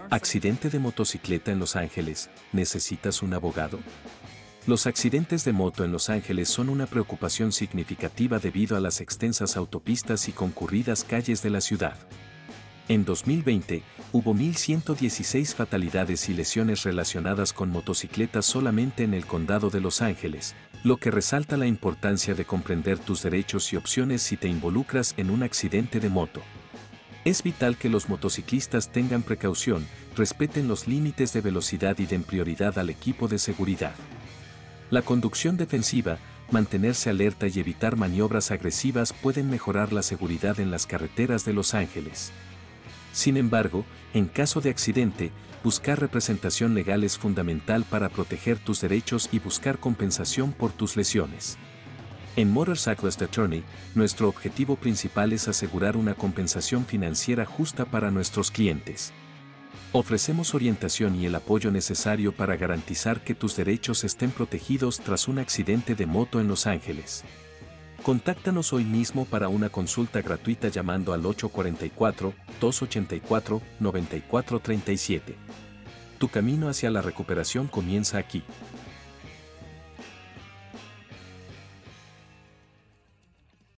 Accidente de motocicleta en Los Ángeles, ¿necesitas un abogado? Los accidentes de moto en Los Ángeles son una preocupación significativa debido a las extensas autopistas y concurridas calles de la ciudad. En 2020, hubo 1.116 fatalidades y lesiones relacionadas con motocicletas solamente en el condado de Los Ángeles, lo que resalta la importancia de comprender tus derechos y opciones si te involucras en un accidente de moto. Es vital que los motociclistas tengan precaución, respeten los límites de velocidad y den prioridad al equipo de seguridad. La conducción defensiva, mantenerse alerta y evitar maniobras agresivas pueden mejorar la seguridad en las carreteras de Los Ángeles. Sin embargo, en caso de accidente, buscar representación legal es fundamental para proteger tus derechos y buscar compensación por tus lesiones. En Motorcyclist Attorney, nuestro objetivo principal es asegurar una compensación financiera justa para nuestros clientes. Ofrecemos orientación y el apoyo necesario para garantizar que tus derechos estén protegidos tras un accidente de moto en Los Ángeles. Contáctanos hoy mismo para una consulta gratuita llamando al 844-284-9437. Tu camino hacia la recuperación comienza aquí.